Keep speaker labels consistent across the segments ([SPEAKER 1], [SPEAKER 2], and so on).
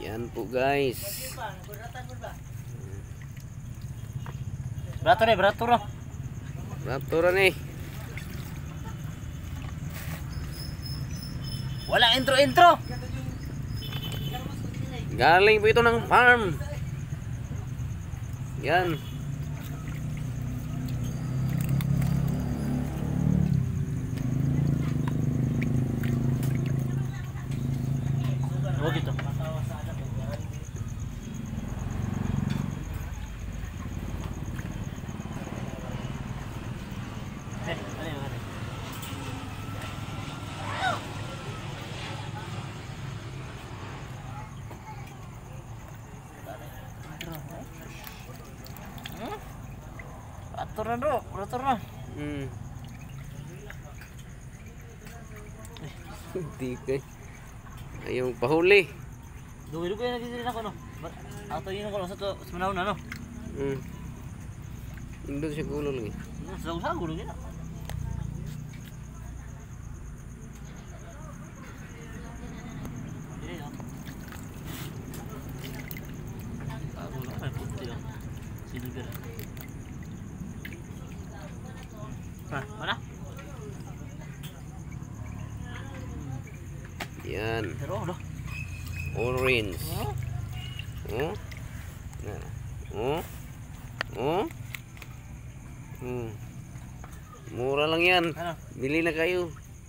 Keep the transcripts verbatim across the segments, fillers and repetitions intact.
[SPEAKER 1] Yan po guys.
[SPEAKER 2] Berato nih, berato ro.
[SPEAKER 1] Berato nih.
[SPEAKER 2] Walang intro-intro.
[SPEAKER 1] Galing po ito ng farm. Yan.
[SPEAKER 2] Oh gitu. Eh, ano yun? Hmm? Atur na do, atur na.
[SPEAKER 1] Hmm. Hindi kay. Ayaw pahuli.
[SPEAKER 2] Dugo-dugo yung nagsisilin ako, no? Auto yun ako, sa to, sa manahon na, no?
[SPEAKER 1] Hmm. Hindi siya gulo lagi.
[SPEAKER 2] Sago-sago lagi na. Ini, no? Sago lang, may puti, no? Silver. Ah, mana?
[SPEAKER 1] Yan.
[SPEAKER 2] Pero, no?
[SPEAKER 1] Orange.
[SPEAKER 2] Oh?
[SPEAKER 1] Oh. Nah. Oh. Oh. Hmm. Mura lang yan.
[SPEAKER 2] Ano?
[SPEAKER 1] Bili na kayo.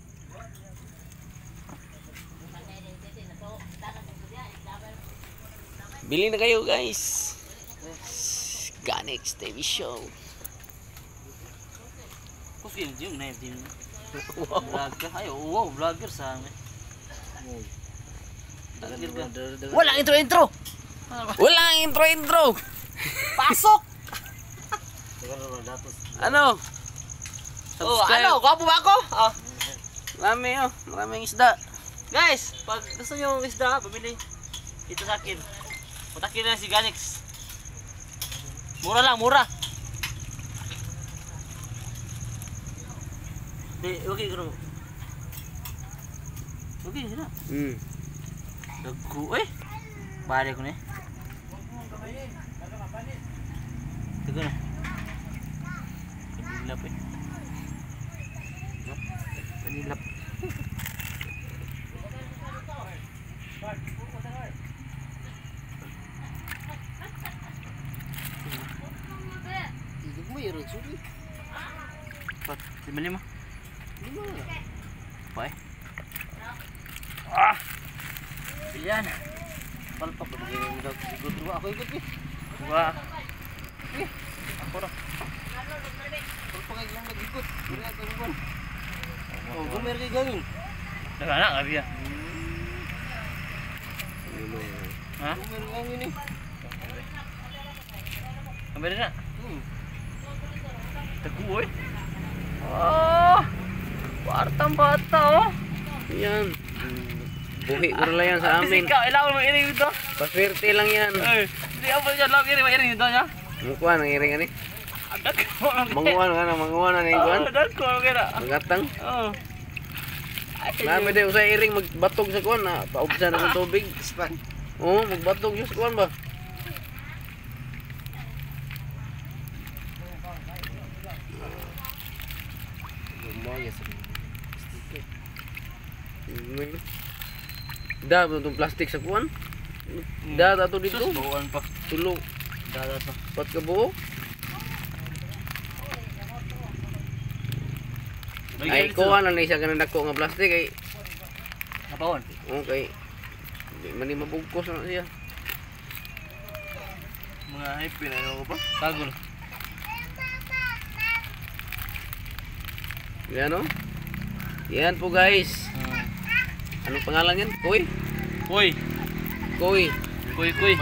[SPEAKER 1] Bili na kayo guys. Ganex T V Show.
[SPEAKER 2] Kung sino yung na yun? Vlogger. Ay, wow, vlogger sa amin. Walang intro-intro!
[SPEAKER 1] Walang intro-intro.
[SPEAKER 2] Pasok!
[SPEAKER 1] Ano?
[SPEAKER 2] Oh, ano? Gwapo ba ako? Oh.
[SPEAKER 1] Marami oh. Maraming isda.
[SPEAKER 2] Guys, pag gusto nyo ng isda, pabili. Ito sa akin. Putakin na si Ganex. Mura lang, mura. Eh, okay, kano. Okay, sila.
[SPEAKER 1] Hmm.
[SPEAKER 2] Dagu, eh. Bari ko na eh. Dagu na. Panilap eh. Panilap. Hidup mo yun, suri. Pat, lima lima. Lima. Apa eh? Ah! Yan. Palpak ko din daw ikot dua ako ikot eh. Dua. Eh, ako ra. Palpak ay lang nag-ikot. Diri ato mo. Oh, gumer kay gangin. Daga na gabi ah. Ha? Gumer gangin eh. Ambil na. Hmm. Teguh eh. Oh. Wartang bata oh.
[SPEAKER 1] Yan. Buhi ko lang yan sa amin.
[SPEAKER 2] Ikaw, ilaw mo iring dito.
[SPEAKER 1] Paswerte lang yan.
[SPEAKER 2] Eh, hindi ako dyan lang iring, iring dito niya.
[SPEAKER 1] Mukha nang iring ani.
[SPEAKER 2] Adak ko lang.
[SPEAKER 1] Manguan ka na, manguan na ng iguan.
[SPEAKER 2] Adak ko lang kira.
[SPEAKER 1] Magatang.
[SPEAKER 2] Oo.
[SPEAKER 1] Nami din usay iring magbatog sa kuan na paubsan na ng tubig. Oo, magbatog yung sa kuan ba. Lumayan sa sticker. Da, itong plastic sa kuan. Da, dato dito.
[SPEAKER 2] Sus, bawaan pa.
[SPEAKER 1] Tulog.
[SPEAKER 2] Dada to.
[SPEAKER 1] Pat ka buo. Ay, kuha na na siya ganun dako nga plastic ay.
[SPEAKER 2] Napawon?
[SPEAKER 1] Okay. Di man ni mabugkos na siya.
[SPEAKER 2] Mga hype na ano ko pa? Tagol.
[SPEAKER 1] Yan o. Yan po guys.
[SPEAKER 2] Hmm.
[SPEAKER 1] Anong pangalan yan? Koy?
[SPEAKER 2] Kuy.
[SPEAKER 1] Koy.
[SPEAKER 2] Kuy, kuy.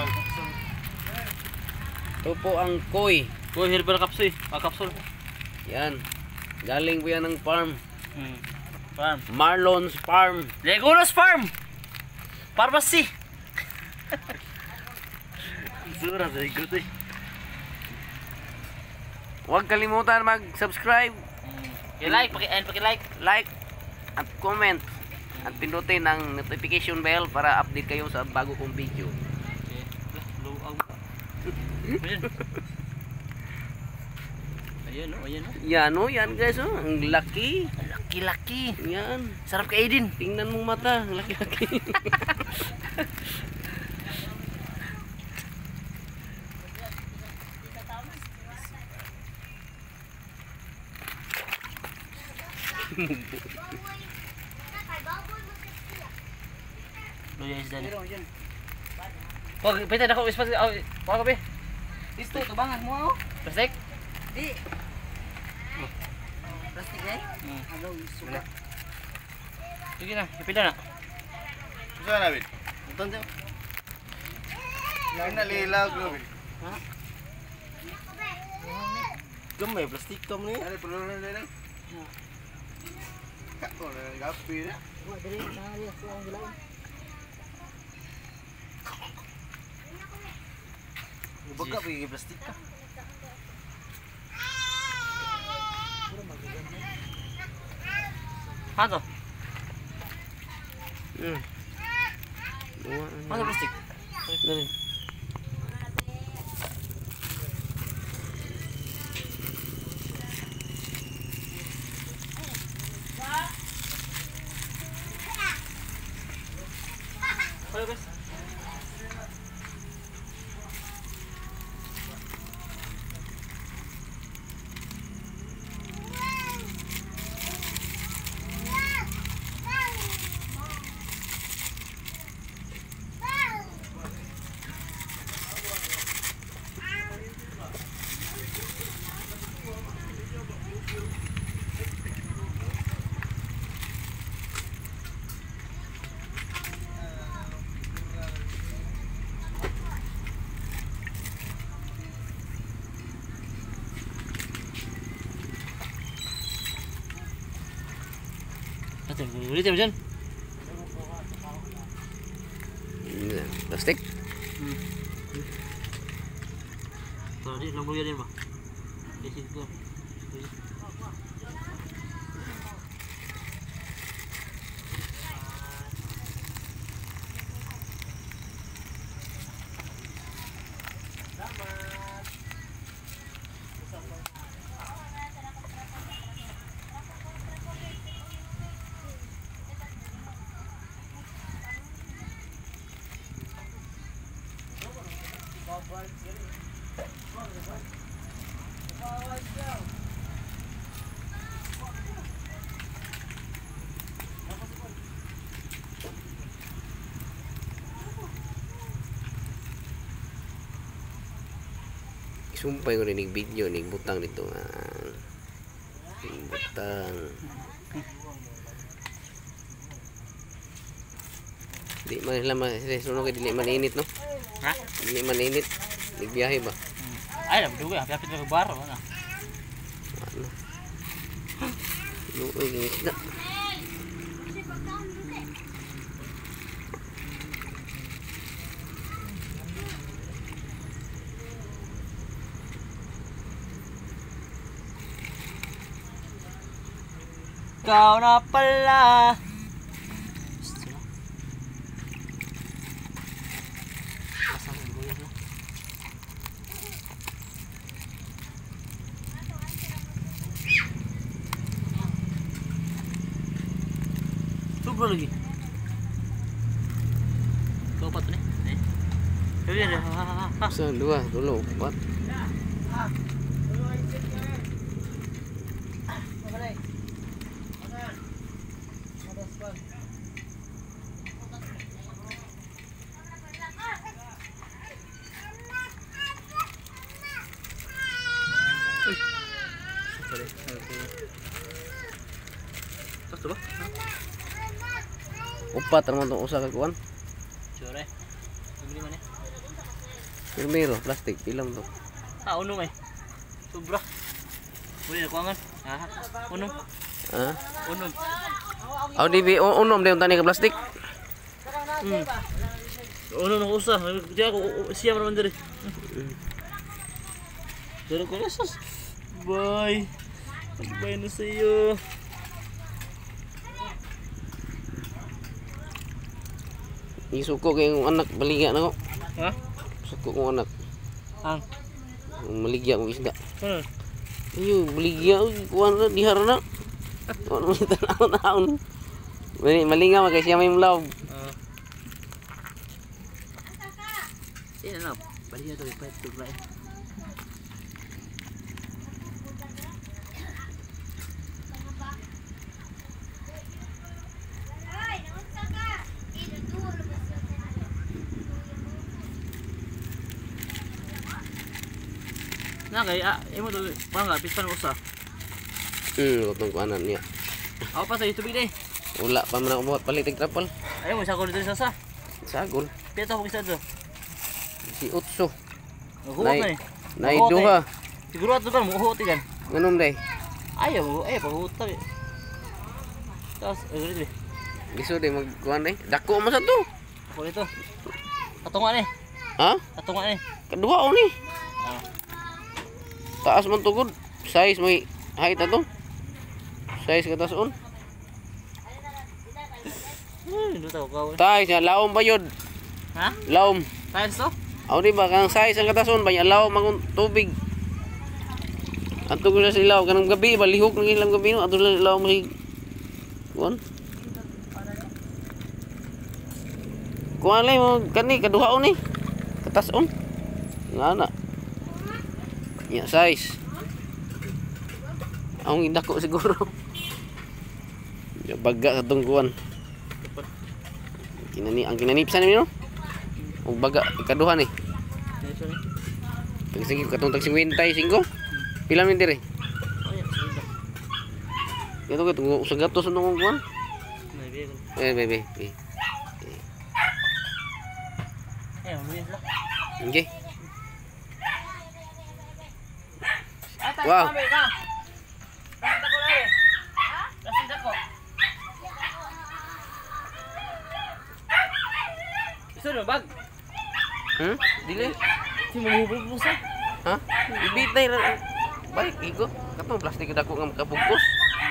[SPEAKER 1] Ito po ang koy.
[SPEAKER 2] Kuy, herbal capsule. Ah, capsule.
[SPEAKER 1] Yan. Galing po yan ng farm.
[SPEAKER 2] Hmm. Farm.
[SPEAKER 1] Marlon's Farm.
[SPEAKER 2] Legolas Farm. Pharmacy. Sura sa ikot eh.
[SPEAKER 1] Huwag kalimutan mag-subscribe,
[SPEAKER 2] I-like, paki and paki-like.
[SPEAKER 1] like, at comment. At pindutin ang notification bell para update kayo sa bago kong video.
[SPEAKER 2] Okay. Lah, low out ka. Ayan. Ayan o, ayan o.
[SPEAKER 1] Yan o, yan guys o. Ang laki.
[SPEAKER 2] Laki-laki.
[SPEAKER 1] Yan.
[SPEAKER 2] Sarap kainin.
[SPEAKER 1] Tingnan mong mata. Ang laki-laki.
[SPEAKER 2] Luya isda ni. Wag, pita na ko ispas. Wag ka be.
[SPEAKER 3] Isto, tubangan mo ako.
[SPEAKER 2] Plastic?
[SPEAKER 3] Di. Plastic eh?
[SPEAKER 2] Hmm.
[SPEAKER 3] Hello, suka.
[SPEAKER 2] Sige na, ipila na.
[SPEAKER 4] Saan na, Bin? Ito nyo. Lang nalilag, Bin.
[SPEAKER 3] Ha?
[SPEAKER 4] Gamay, plastic tom ni. Ano, pulo na lang. Kako na lang, gapi na.
[SPEAKER 3] Wah, dali na riya ko ang gulaw.
[SPEAKER 4] Ibaga, pagiging plastic ka.
[SPEAKER 2] Ano?
[SPEAKER 1] Hmm. Buwa,
[SPEAKER 2] Ano plastic?
[SPEAKER 1] Dali.
[SPEAKER 2] Ano guys? Ate, ulitin mo dyan.
[SPEAKER 1] Yan. Plastic.
[SPEAKER 2] Ito, di, lambuya din ba? Basic ko.
[SPEAKER 1] Sumpay ko rin yung video ning butang dito nga. Ning butang. Di man sila sunog kay dili man init no.
[SPEAKER 2] Ha?
[SPEAKER 1] Dili man init. Nagbiyahe ba?
[SPEAKER 2] Ay, lambuya, hapit na baro na.
[SPEAKER 1] Ano? Luoy ng isda.
[SPEAKER 2] Ikaw na pala. Sobra lagi. Kau pat ni. Eh. Jadi ada. Ha ha ha.
[SPEAKER 1] Isa, dua, tulo, empat.
[SPEAKER 2] Terus ba?
[SPEAKER 1] Upat naman itong usa ka kuwan.
[SPEAKER 2] Sure. Bili man eh.
[SPEAKER 1] Primero, plastic, ilang to.
[SPEAKER 2] Ah, uno eh. Sobra. Boleh nak kuangan. Ah, uno.
[SPEAKER 1] Ha?
[SPEAKER 2] Uno.
[SPEAKER 1] Aw di bi unom dayon tani ka plastic.
[SPEAKER 2] Hmm. Uno na usah. Dia ako siya naman diri. Dere ko Jesus. Bye. Bye na sa iyo.
[SPEAKER 1] Isuko kay yung anak baligya na ko.
[SPEAKER 2] Ha?
[SPEAKER 1] Suko kong anak.
[SPEAKER 2] Ang.
[SPEAKER 1] Maligya kong isda.
[SPEAKER 2] Hmm.
[SPEAKER 1] Ayo, baligya kuan na dihar na. Ano man tanaw-naon. Mali malinga magay siya may mulaw.
[SPEAKER 2] Ah. Sino na? Baligya to ipait to right. Na kay ah, imo to bangga pispan usa.
[SPEAKER 1] Hmm, kutong kuanan niya.
[SPEAKER 2] Ako pa sa YouTube day.
[SPEAKER 1] Wala pa man ako buhat palit trapal.
[SPEAKER 2] Ayaw mo sa ko dito sa sa.
[SPEAKER 1] Sagol.
[SPEAKER 2] Pito mo kisa to.
[SPEAKER 1] Si Utso.
[SPEAKER 2] Huwag na eh.
[SPEAKER 1] Nay duha.
[SPEAKER 2] Siguro ato ba mo huwag yan.
[SPEAKER 1] Nganong day?
[SPEAKER 2] Ayaw mo, ayaw pa huwag tayo. Tapos, eh dito.
[SPEAKER 1] Giso day magkuan day. Dako man sa to.
[SPEAKER 2] Ako dito. Katunga ni.
[SPEAKER 1] Ha?
[SPEAKER 2] Katunga ni.
[SPEAKER 1] Kaduha o ni.
[SPEAKER 2] Ah.
[SPEAKER 1] Taas man tugod. Size may height na to. Size ka tason.
[SPEAKER 2] Hmm, dito ako kawin.
[SPEAKER 1] Size nga laom ba yun?
[SPEAKER 2] Ha?
[SPEAKER 1] Laom.
[SPEAKER 2] Tiles to?
[SPEAKER 1] Aw di ba kang size ang katason ba laom mang tubig. Ato ko sa ilaw kanang gabi ba lihok ng ilang gabi no ato lang ilaw may kuan. Kuan lay mo kani kaduha ni. Katason. Nga na. Ya size. Ang indako siguro. Ya baga sa tungkuan. Kinani ang kinanipsan ni no. Og baga ikaduha ni.
[SPEAKER 2] Dito ni.
[SPEAKER 1] Tag sige katong tag fifty-five. Pila man dire?
[SPEAKER 2] Oh, yeah, sige.
[SPEAKER 1] Ito ko tungo sa gatos nung kuan.
[SPEAKER 2] May bigo.
[SPEAKER 1] Eh bebe. Eh.
[SPEAKER 2] Eh, mo yun lang.
[SPEAKER 1] Okay.
[SPEAKER 2] Ata,
[SPEAKER 1] Wow.
[SPEAKER 2] kami ka. Lasin ko na eh. Ha? Lasin ko. Gusto mo bag?
[SPEAKER 1] Hmm? Dili.
[SPEAKER 2] Si mahubog mo sa.
[SPEAKER 1] Ha? Ibitay ra. Baik igo. Katong plastik dako nga makabugkos.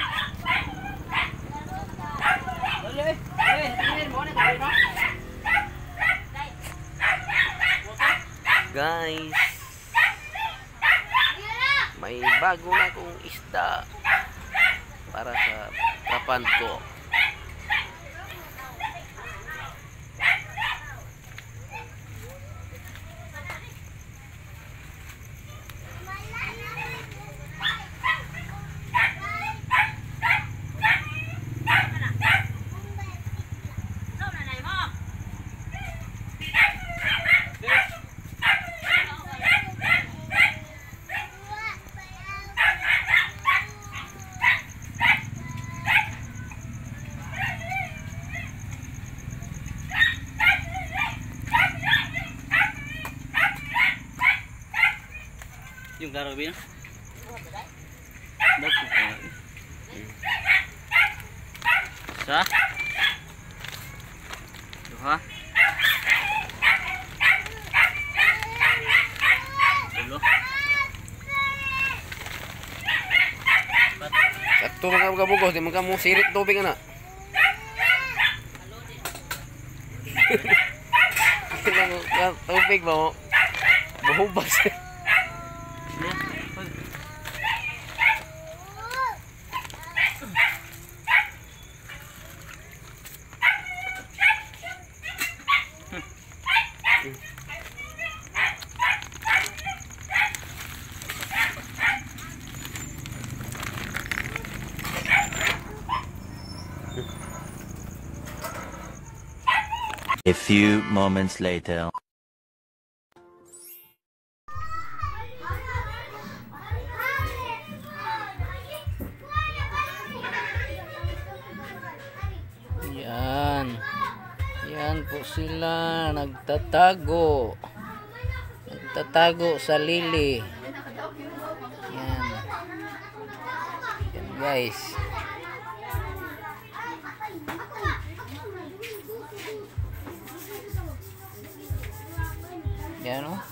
[SPEAKER 2] Dali eh. Eh, tingin mo na tayo no.
[SPEAKER 1] Guys. May bago na akong isda para sa kapan ko.
[SPEAKER 2] Yung klaro ba yun? Bakit ka? Sa? Duha? Tulo?
[SPEAKER 1] Sakto mga kabugos, di man ka mo sirit tubig na. Kailangan ka tubig ba mo? Mahubas.
[SPEAKER 5] A few moments later.
[SPEAKER 1] Yan. Yan po sila nagtatago. Nagtatago sa lili. Yan. Yan guys. Yan o.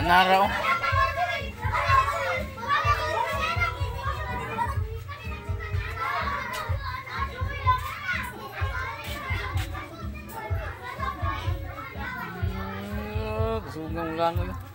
[SPEAKER 2] Nara oh. Sugang ulan mo yun.